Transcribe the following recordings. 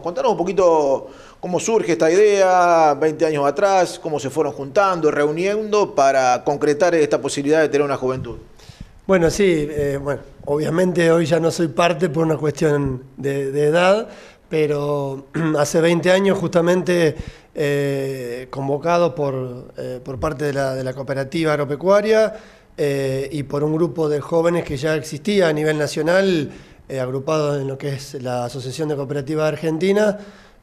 Contanos un poquito cómo surge esta idea, 20 años atrás, cómo se fueron juntando, reuniendo para concretar esta posibilidad de tener una juventud. Bueno, sí, bueno, obviamente hoy ya no soy parte por una cuestión de edad, pero hace 20 años justamente convocado por parte de la cooperativa agropecuaria y por un grupo de jóvenes que ya existía a nivel nacional, agrupados en lo que es la Asociación de Cooperativas Argentina.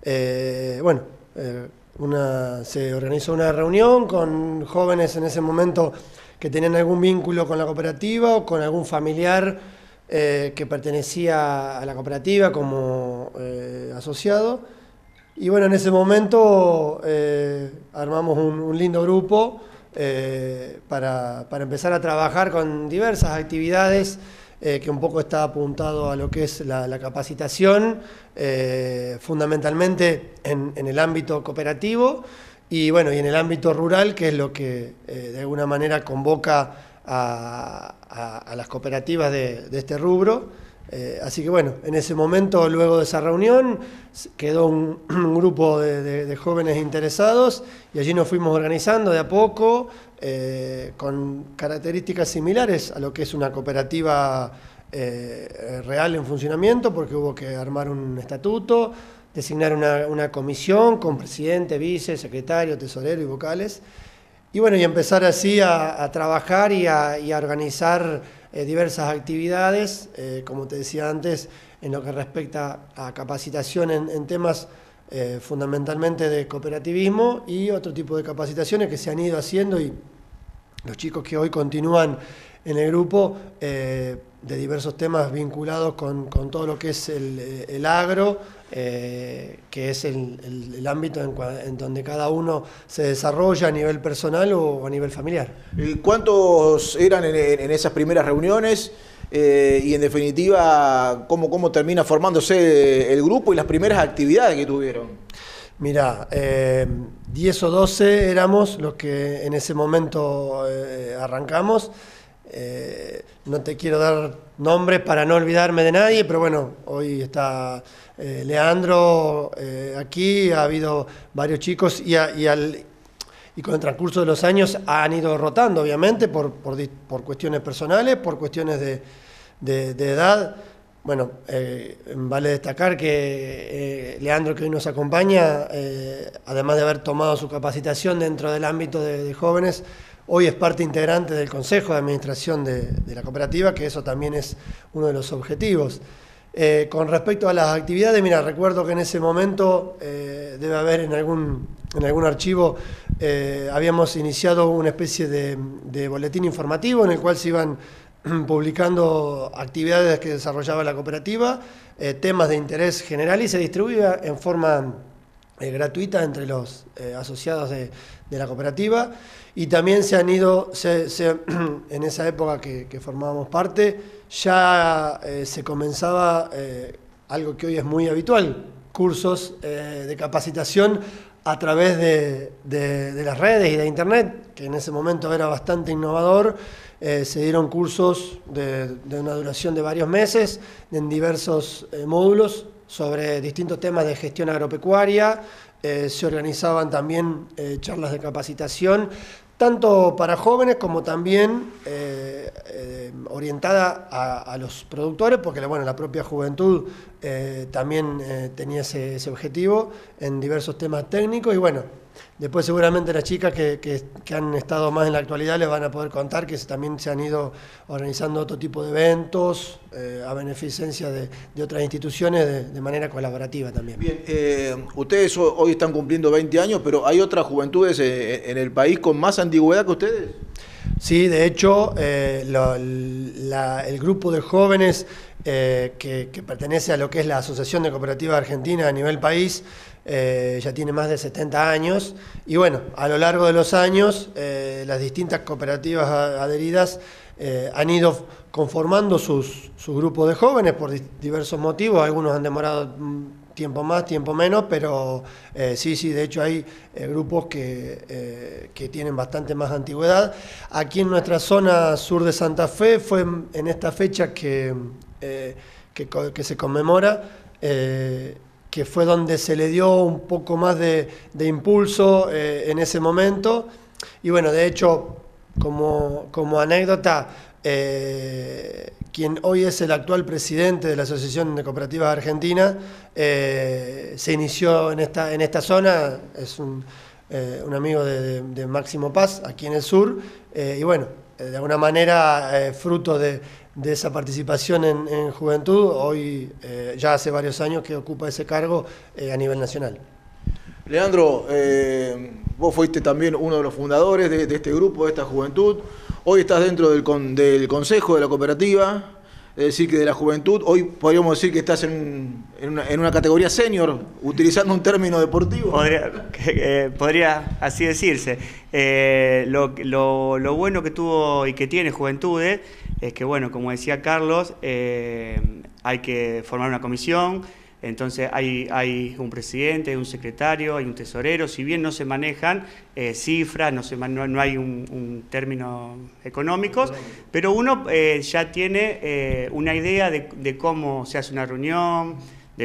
Se organizó una reunión con jóvenes en ese momento que tenían algún vínculo con la cooperativa o con algún familiar que pertenecía a la cooperativa como asociado. Y bueno, en ese momento armamos un lindo grupo para empezar a trabajar con diversas actividades que un poco está apuntado a lo que es la capacitación, fundamentalmente en el ámbito cooperativo y bueno, y en el ámbito rural, que es lo que de alguna manera convoca a las cooperativas de este rubro. Así que bueno, en ese momento, luego de esa reunión, quedó un grupo de jóvenes interesados y allí nos fuimos organizando de a poco, con características similares a lo que es una cooperativa real en funcionamiento, porque hubo que armar un estatuto, designar una comisión con presidente, vice, secretario, tesorero y vocales. Y bueno, y empezar así a trabajar y a organizar diversas actividades, como te decía antes, en lo que respecta a capacitación en temas fundamentalmente de cooperativismo y otro tipo de capacitaciones que se han ido haciendo, y los chicos que hoy continúan en el grupo de diversos temas vinculados con todo lo que es el agro, que es el ámbito en donde cada uno se desarrolla a nivel personal o a nivel familiar. ¿Cuántos eran en esas primeras reuniones? Y en definitiva, ¿cómo termina formándose el grupo y las primeras actividades que tuvieron? Mirá, 10 o 12 éramos los que en ese momento arrancamos. No te quiero dar nombres para no olvidarme de nadie, pero bueno, hoy está Leandro aquí, ha habido varios chicos y con el transcurso de los años han ido rotando, obviamente, por cuestiones personales, por cuestiones de edad. Bueno, vale destacar que Leandro, que hoy nos acompaña, además de haber tomado su capacitación dentro del ámbito de jóvenes, hoy es parte integrante del Consejo de Administración de la cooperativa, que eso también es uno de los objetivos. Con respecto a las actividades, mira, recuerdo que en ese momento, debe haber en algún archivo, habíamos iniciado una especie de boletín informativo en el cual se iban publicando actividades que desarrollaba la cooperativa, temas de interés general, y se distribuía en forma gratuita entre los asociados de la cooperativa. Y también se han ido, en esa época que formábamos parte, ya se comenzaba algo que hoy es muy habitual, cursos de capacitación a través de las redes y de internet, que en ese momento era bastante innovador. Se dieron cursos de una duración de varios meses en diversos módulos sobre distintos temas de gestión agropecuaria. Se organizaban también charlas de capacitación, tanto para jóvenes como también orientada a los productores, porque bueno, la propia juventud también tenía ese objetivo en diversos temas técnicos. Y bueno, después seguramente las chicas que han estado más en la actualidad les van a poder contar que también se han ido organizando otro tipo de eventos a beneficencia de otras instituciones de manera colaborativa también. Bien, ustedes hoy están cumpliendo 20 años, pero ¿hay otras juventudes en el país con más antigüedad que ustedes? Sí, de hecho, el grupo de jóvenes que pertenece a lo que es la Asociación de Cooperativas Argentina a nivel país ya tiene más de 70 años, y bueno, a lo largo de los años las distintas cooperativas adheridas han ido conformando sus grupos de jóvenes por diversos motivos. Algunos han demorado tiempo más, tiempo menos, pero sí, de hecho hay grupos que tienen bastante más antigüedad. Aquí en nuestra zona sur de Santa Fe fue en esta fecha que se conmemora que fue donde se le dio un poco más de impulso en ese momento. Y bueno, de hecho, como anécdota, quien hoy es el actual presidente de la Asociación de Cooperativas Argentina, se inició en esta zona, es un amigo de Máximo Paz, aquí en el sur, y bueno, de alguna manera, fruto de esa participación en Juventud, hoy ya hace varios años que ocupa ese cargo a nivel nacional. Leandro, vos fuiste también uno de los fundadores de este grupo, de esta Juventud. Hoy estás dentro del consejo de la cooperativa, es decir, que de la juventud. Hoy podríamos decir que estás en una categoría senior, utilizando un término deportivo. Podría así decirse. Lo bueno que tuvo y que tiene Juventudes es que, bueno, como decía Carlos, hay que formar una comisión. Entonces hay un presidente, hay un secretario, hay un tesorero. Si bien no se manejan cifras, no hay un término económicos, pero uno ya tiene una idea de cómo se hace una reunión,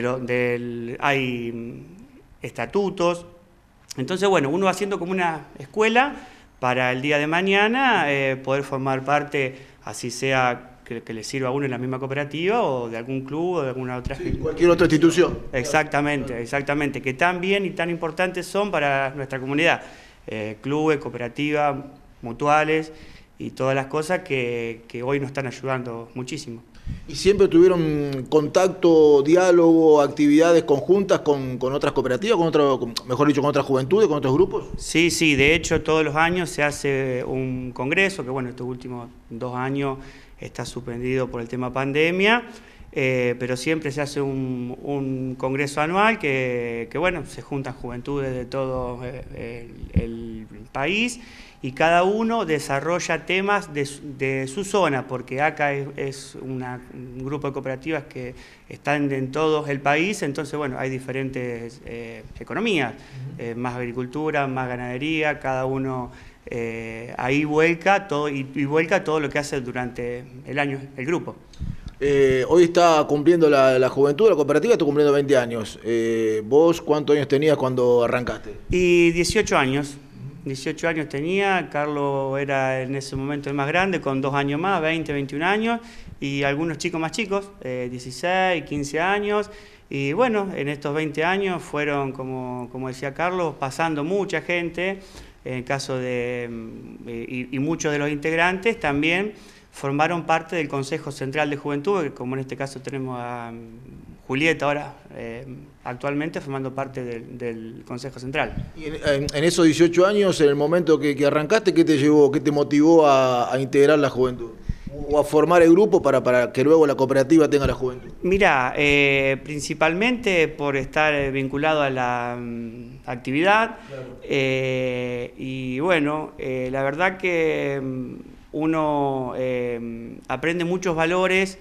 hay estatutos. Entonces, bueno, uno va haciendo como una escuela para el día de mañana poder formar parte, así sea que le sirva a uno en la misma cooperativa o de algún club o de alguna otra... Sí, cualquier otra institución. Exactamente, que tan bien y tan importantes son para nuestra comunidad. Clubes, cooperativas, mutuales y todas las cosas que hoy nos están ayudando muchísimo. ¿Y siempre tuvieron contacto, diálogo, actividades conjuntas con otras cooperativas, mejor dicho, con otras juventudes, con otros grupos? Sí, de hecho todos los años se hace un congreso, que bueno, estos últimos 2 años está suspendido por el tema pandemia, pero siempre se hace un congreso anual que bueno, se juntan juventudes de todo el país y cada uno desarrolla temas de su zona, porque acá es un grupo de cooperativas que están en todo el país, entonces bueno, hay diferentes economías, más agricultura, más ganadería, cada uno ahí vuelca todo y vuelca todo lo que hace durante el año el grupo. Hoy está cumpliendo la juventud, la cooperativa está cumpliendo 20 años. ¿Vos cuántos años tenías cuando arrancaste? Y 18 años. 18 años tenía, Carlos era en ese momento el más grande, con 2 años más, 20, 21 años, y algunos chicos más chicos, 16, 15 años. Y bueno, en estos 20 años fueron, como decía Carlos, pasando mucha gente, en el caso de, y muchos de los integrantes también formaron parte del Consejo Central de Juventud, que como en este caso tenemos a Julieta ahora, actualmente formando parte del Consejo Central. Y en esos 18 años, en el momento que arrancaste, ¿qué te llevó, qué te motivó a integrar la juventud? ¿O a formar el grupo para que luego la cooperativa tenga la juventud? Mirá, principalmente por estar vinculado a la actividad, claro. Y bueno, la verdad que uno aprende muchos valores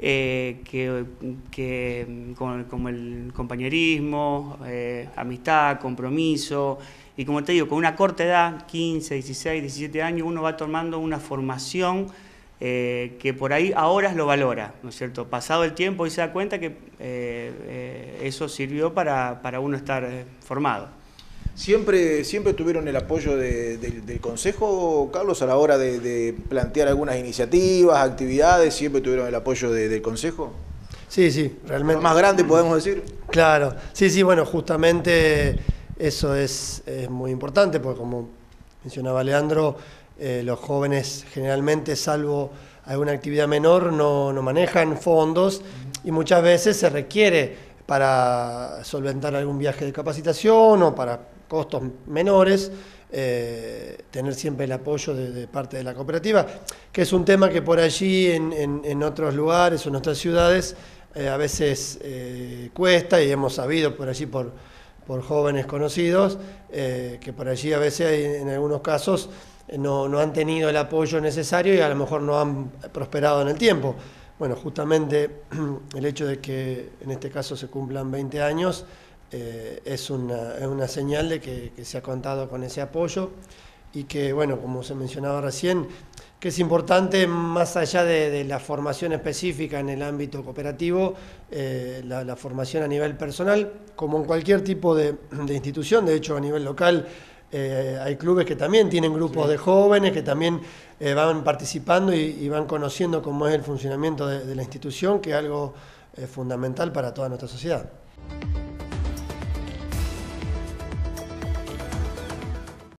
como el compañerismo, amistad, compromiso, y como te digo, con una corta edad, 15, 16, 17 años, uno va tomando una formación que por ahí ahora lo valora, ¿no es cierto? Pasado el tiempo y se da cuenta que eso sirvió para uno estar formado. ¿Siempre tuvieron el apoyo del Consejo, Carlos, a la hora de plantear algunas iniciativas, actividades? ¿Siempre tuvieron el apoyo del Consejo? Sí, realmente. ¿Lo más grande, podemos decir? Claro, sí, bueno, justamente eso es muy importante, porque como mencionaba Leandro, los jóvenes generalmente, salvo alguna actividad menor, no manejan fondos y muchas veces se requiere para solventar algún viaje de capacitación o para costos menores, tener siempre el apoyo de parte de la cooperativa, que es un tema que por allí en otros lugares o en otras ciudades a veces cuesta, y hemos sabido por allí por jóvenes conocidos, que por allí a veces en algunos casos no han tenido el apoyo necesario y a lo mejor no han prosperado en el tiempo. Bueno, justamente el hecho de que en este caso se cumplan 20 años es una señal de que se ha contado con ese apoyo y que, bueno, como se mencionaba recién, que es importante, más allá de la formación específica en el ámbito cooperativo, la formación a nivel personal, como en cualquier tipo de institución. De hecho, a nivel local hay clubes que también tienen grupos de jóvenes que también van participando y van conociendo cómo es el funcionamiento de la institución, que es algo fundamental para toda nuestra sociedad.